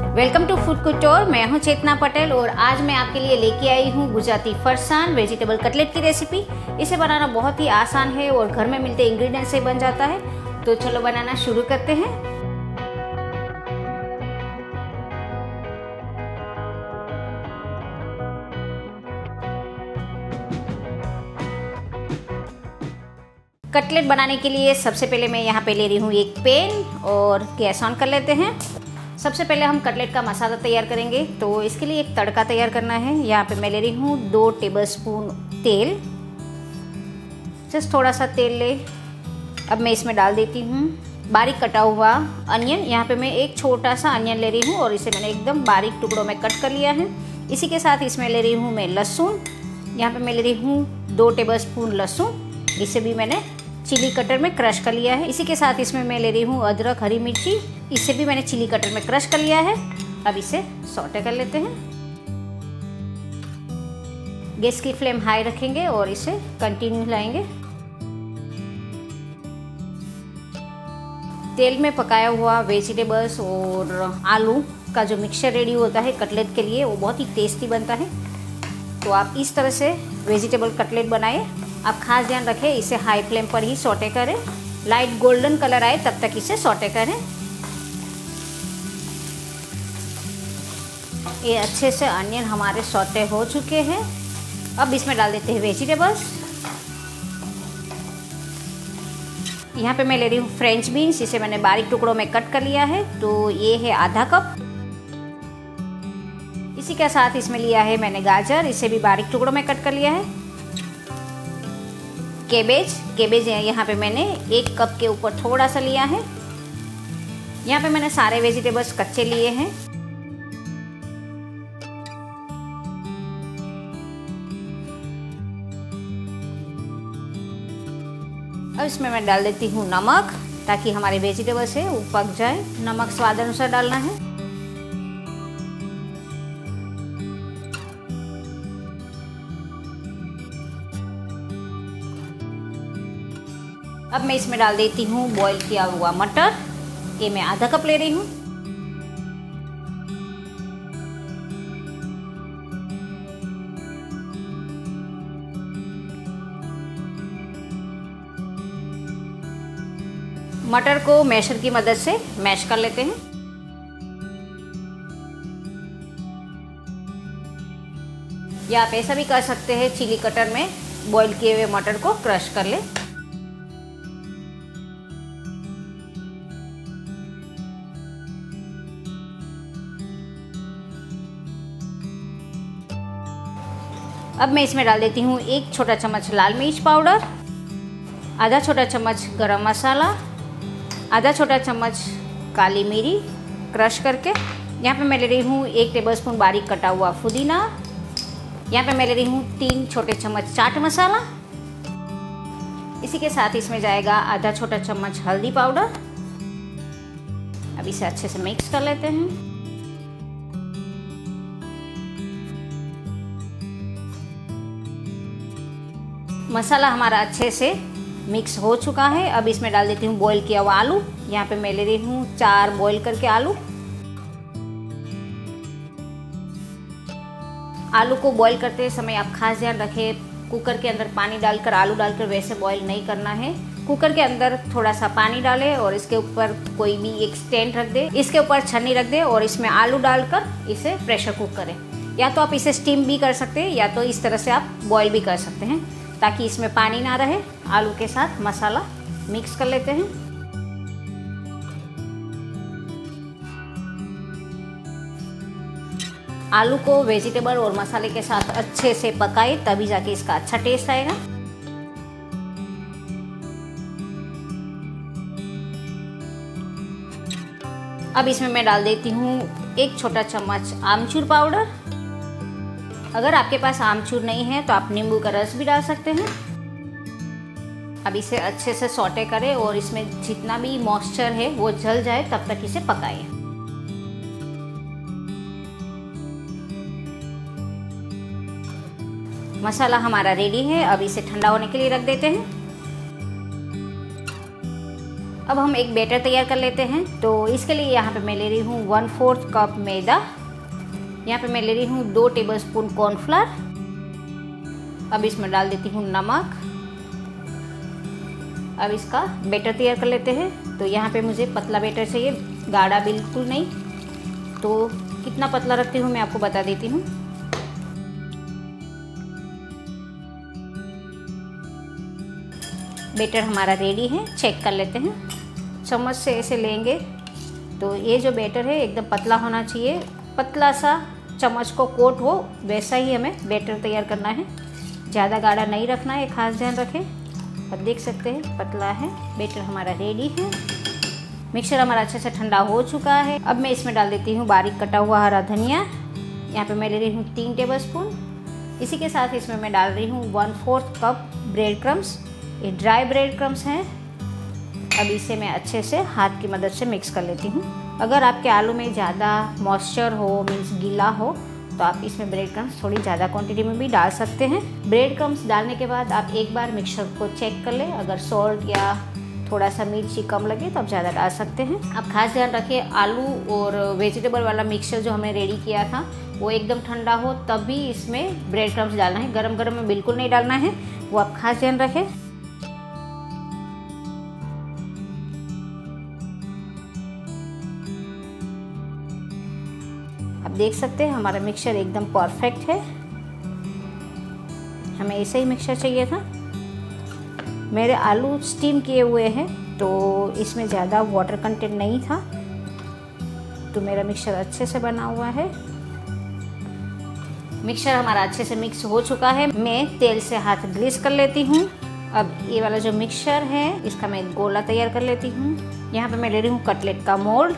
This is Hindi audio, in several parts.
Welcome to food कुटोर। मैं हूं चेतना पटेल और आज मैं आपके लिए लेके आई हूं गुजराती फरसान वेजिटेबल कटलेट की रेसिपी। इसे बनाना बहुत ही आसान है और घर में मिलते इंग्रेडिएंट्स से बन जाता है। तो चलो बनाना शुरू करते हैं। कटलेट बनाने के लिए सबसे पहले मैं यहाँ पे ले रही हूँ एक पैन और गैस ऑन कर लेते हैं। सबसे पहले हम कटलेट का मसाला तैयार करेंगे, तो इसके लिए एक तड़का तैयार करना है। यहाँ पे मैं ले रही हूँ 2 टेबलस्पून तेल। जस्ट थोड़ा सा तेल ले। अब मैं इसमें डाल देती हूँ बारीक कटा हुआ अनियन। यहाँ पे मैं एक छोटा सा अनियन ले रही हूँ और इसे मैंने एकदम बारीक टुकड़ों में कट कर लिया है। इसी के साथ इसमें ले रही हूँ मैं लहसुन। यहाँ पे मैं ले रही हूँ 2 टेबलस्पून लहसुन। इसे भी मैंने चिली कटर में क्रश कर लिया है। इसी के साथ इसमें मैं ले रही हूँ अदरक, हरी मिर्ची। इसे भी मैंने चिली कटर में क्रश कर लिया है। अब इसे सौटे कर लेते हैं। गैस की फ्लेम हाई रखेंगे और इसे कंटिन्यू हिलाएंगे। तेल में पकाया हुआ वेजिटेबल्स और आलू का जो मिक्सचर रेडी होता है कटलेट के लिए, वो बहुत ही टेस्टी बनता है। तो आप इस तरह से वेजिटेबल कटलेट बनाएं। आप खास ध्यान रखें, इसे हाई फ्लेम पर ही सौटे करें। लाइट गोल्डन कलर आए तब तक इसे सौटे करें। ये अच्छे से अनियन हमारे सौटे हो चुके हैं। अब इसमें डाल देते हैं वेजिटेबल्स। यहाँ पे मैं ले रही हूँ फ्रेंच बीन्स। इसे मैंने बारीक टुकड़ों में कट कर लिया है, तो ये है आधा कप। इसी के साथ इसमें लिया है मैंने गाजर। इसे भी बारीक टुकड़ों में कट कर लिया है। केबेज यहाँ पे मैंने 1 कप के ऊपर थोड़ा सा लिया है। यहाँ पे मैंने सारे वेजिटेबल्स कच्चे लिए हैं। अब इसमें मैं डाल देती हूँ नमक, ताकि हमारे वेजिटेबल्स है वो पक जाए। नमक स्वाद अनुसार डालना है। अब मैं इसमें डाल देती हूँ बॉईल किया हुआ मटर। ये मैं आधा कप ले रही हूँ। मटर को मैशर की मदद से मैश कर लेते हैं। या आप ऐसा भी कर सकते हैं, चिली कटर में बॉईल किए हुए मटर को क्रश कर लें। अब मैं इसमें डाल देती हूँ 1 छोटा चम्मच लाल मिर्च पाउडर, आधा छोटा चम्मच गरम मसाला, आधा छोटा चम्मच काली मिरी क्रश करके। यहाँ पे मैं ले रही हूँ 1 टेबलस्पून बारीक कटा हुआ पुदीना। यहाँ पे मैं ले रही हूँ 3 छोटे चम्मच चाट मसाला। इसी के साथ इसमें जाएगा आधा छोटा चम्मच हल्दी पाउडर। अब इसे अच्छे से मिक्स कर लेते हैं। मसाला हमारा अच्छे से मिक्स हो चुका है। अब इसमें डाल देती हूँ बॉईल किया हुआ आलू। यहाँ पे मैं ले रही हूँ 4 बॉईल करके आलू। आलू को बॉईल करते समय आप खास ध्यान रखें, कुकर के अंदर पानी डालकर आलू डालकर वैसे बॉईल नहीं करना है। कुकर के अंदर थोड़ा सा पानी डालें और इसके ऊपर कोई भी एक स्टैंड रख दे, इसके ऊपर छन्नी रख दे और इसमें आलू डालकर इसे प्रेशर कुक करें। या तो आप इसे स्टीम भी कर सकते हैं, या तो इस तरह से आप बॉईल भी कर सकते हैं, ताकि इसमें पानी ना रहे। आलू के साथ मसाला मिक्स कर लेते हैं। आलू को वेजिटेबल और मसाले के साथ अच्छे से पकाए, तभी जाके इसका अच्छा टेस्ट आएगा। अब इसमें मैं डाल देती हूँ 1 छोटा चम्मच आमचूर पाउडर। अगर आपके पास आमचूर नहीं है तो आप नींबू का रस भी डाल सकते हैं। अब इसे अच्छे से सौटे करें और इसमें जितना भी मॉइस्चर है वो जल जाए तब तक इसे पकाएं। मसाला हमारा रेडी है। अब इसे ठंडा होने के लिए रख देते हैं। अब हम एक बैटर तैयार कर लेते हैं। तो इसके लिए यहाँ पे मैं ले रही हूँ 1/4 कप मैदा, यहाँ पे मैं ले रही हूँ 2 टेबलस्पून कॉर्नफ्लावर। अब इसमें डाल देती हूँ नमक। अब इसका बैटर तैयार कर लेते हैं। तो यहाँ पे मुझे पतला बैटर चाहिए, गाढ़ा बिल्कुल नहीं। तो कितना पतला रखती हूँ मैं आपको बता देती हूँ। बैटर हमारा रेडी है, चेक कर लेते हैं। चम्मच से ऐसे लेंगे तो ये जो बैटर है एकदम पतला होना चाहिए, पतला सा चम्मच को कोट हो वैसा ही हमें बैटर तैयार करना है। ज़्यादा गाढ़ा नहीं रखना है, खास ध्यान रखें। अब देख सकते हैं पतला है, बैटर हमारा रेडी है। मिक्सर हमारा अच्छे से ठंडा हो चुका है। अब मैं इसमें डाल देती हूँ बारीक कटा हुआ हरा धनिया, यहाँ पे मैं ले रही हूँ 3 टेबलस्पून। इसी के साथ इसमें मैं डाल रही हूँ 1/4 कप ब्रेड क्रम्स, ये ड्राई ब्रेड क्रम्स हैं। अब इसे मैं अच्छे से हाथ की मदद से मिक्स कर लेती हूँ। अगर आपके आलू में ज़्यादा मॉइस्चर हो, मीन्स गीला हो, तो आप इसमें ब्रेड क्रम्स थोड़ी ज़्यादा क्वांटिटी में भी डाल सकते हैं। ब्रेड क्रम्स डालने के बाद आप एक बार मिक्सर को चेक कर लें, अगर सॉल्ट या थोड़ा सा मिर्ची कम लगे तो आप ज़्यादा डाल सकते हैं। आप खास ध्यान रखिए, आलू और वेजिटेबल वाला मिक्सचर जो हमने रेडी किया था वो एकदम ठंडा हो तभी इसमें ब्रेड क्रम्स डालना है, गरम गरम में बिल्कुल नहीं डालना है, वो आप खास ध्यान रखें। आप देख सकते हैं हमारा मिक्सचर एकदम परफेक्ट है, हमें ऐसा ही मिक्सचर चाहिए था। मेरे आलू स्टीम किए हुए हैं तो इसमें ज़्यादा वाटर कंटेंट नहीं था, तो मेरा मिक्सचर अच्छे से बना हुआ है। मिक्सचर हमारा अच्छे से मिक्स हो चुका है। मैं तेल से हाथ ग्रीस कर लेती हूँ। अब ये वाला जो मिक्सचर है इसका मैं गोला तैयार कर लेती हूँ। यहाँ पे मैं ले रही हूँ कटलेट का मोल्ड।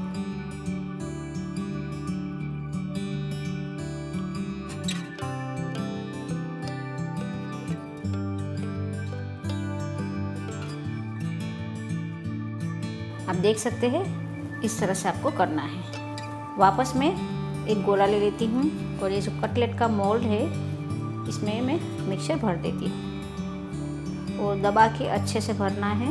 आप देख सकते हैं इस तरह से आपको करना है। वापस मैं एक गोला ले लेती हूँ और ये जो कटलेट का मोल्ड है इसमें मैं मिक्सचर भर देती हूँ और दबा के अच्छे से भरना है।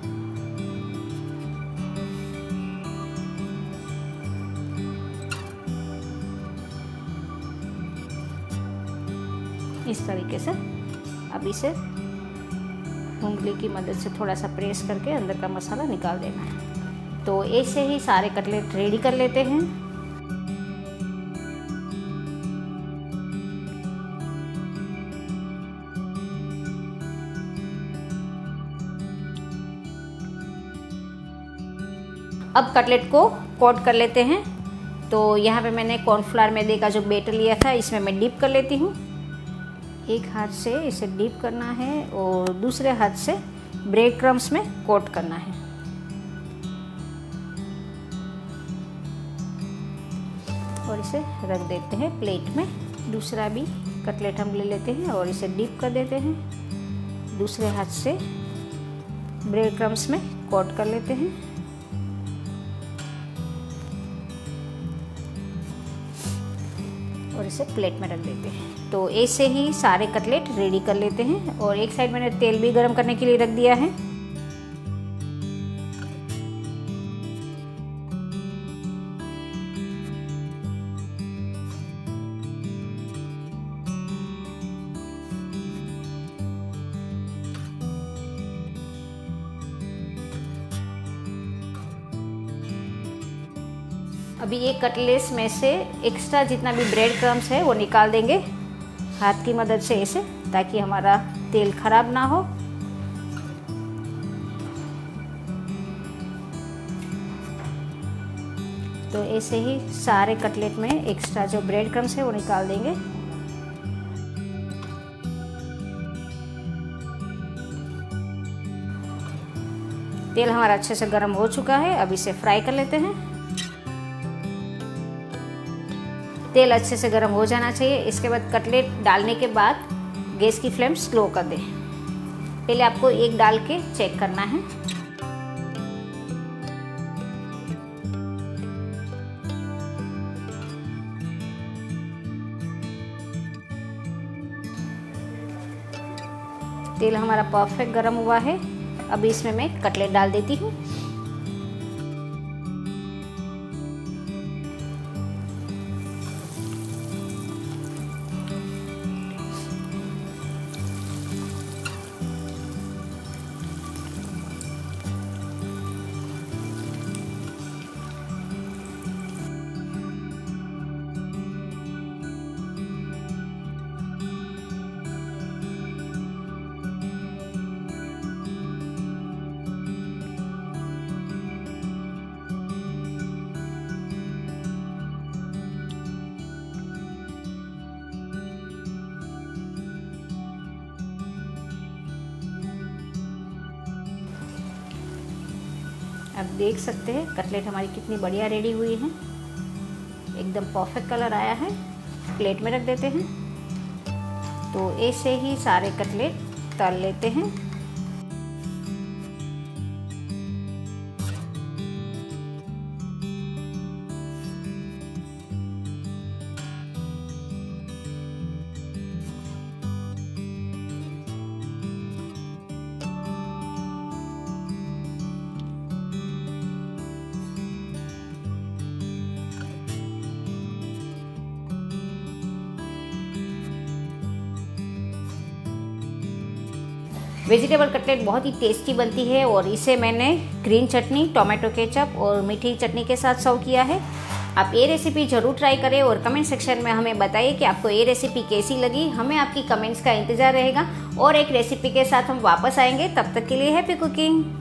इस तरीके से अब इसे उंगली की मदद से थोड़ा सा प्रेस करके अंदर का मसाला निकाल देना है। तो ऐसे ही सारे कटलेट रेडी कर लेते हैं। अब कटलेट को कोट कर लेते हैं। तो यहाँ पे मैंने कॉर्नफ्लावर मैदे का जो बैटर लिया था इसमें मैं डिप कर लेती हूँ। एक हाथ से इसे डिप करना है और दूसरे हाथ से ब्रेड क्रम्स में कोट करना है। और इसे रख देते हैं प्लेट में। दूसरा भी कटलेट हम ले लेते हैं और इसे डिप कर देते हैं। दूसरे हाथ से ब्रेड क्रम्स में कोट कर लेते हैं। और इसे प्लेट में रख देते हैं। तो ऐसे ही सारे कटलेट रेडी कर लेते हैं। और एक साइड मैंने तेल भी गरम करने के लिए रख दिया है। अभी ये कटलेट्स में से एक्स्ट्रा जितना भी ब्रेड क्रम्स है वो निकाल देंगे हाथ की मदद से ऐसे, ताकि हमारा तेल खराब ना हो। तो ऐसे ही सारे कटलेट में एक्स्ट्रा जो ब्रेड क्रम्स है वो निकाल देंगे। तेल हमारा अच्छे से गर्म हो चुका है। अब इसे फ्राई कर लेते हैं। तेल अच्छे से गर्म हो जाना चाहिए। इसके बाद कटलेट डालने के बाद गैस की फ्लेम स्लो कर दें। पहले आपको एक डाल के चेक करना है। तेल हमारा परफेक्ट गर्म हुआ है। अब इसमें मैं कटलेट डाल देती हूँ। अब देख सकते हैं कटलेट हमारी कितनी बढ़िया रेडी हुई है, एकदम परफेक्ट कलर आया है। प्लेट में रख देते हैं। तो ऐसे ही सारे कटलेट तल लेते हैं। वेजिटेबल कटलेट बहुत ही टेस्टी बनती है और इसे मैंने ग्रीन चटनी, टोमेटो केचप और मीठी चटनी के साथ सर्व किया है। आप ये रेसिपी ज़रूर ट्राई करें और कमेंट सेक्शन में हमें बताइए कि आपको ये रेसिपी कैसी लगी। हमें आपकी कमेंट्स का इंतज़ार रहेगा और एक रेसिपी के साथ हम वापस आएंगे। तब तक के लिए हैप्पी कुकिंग।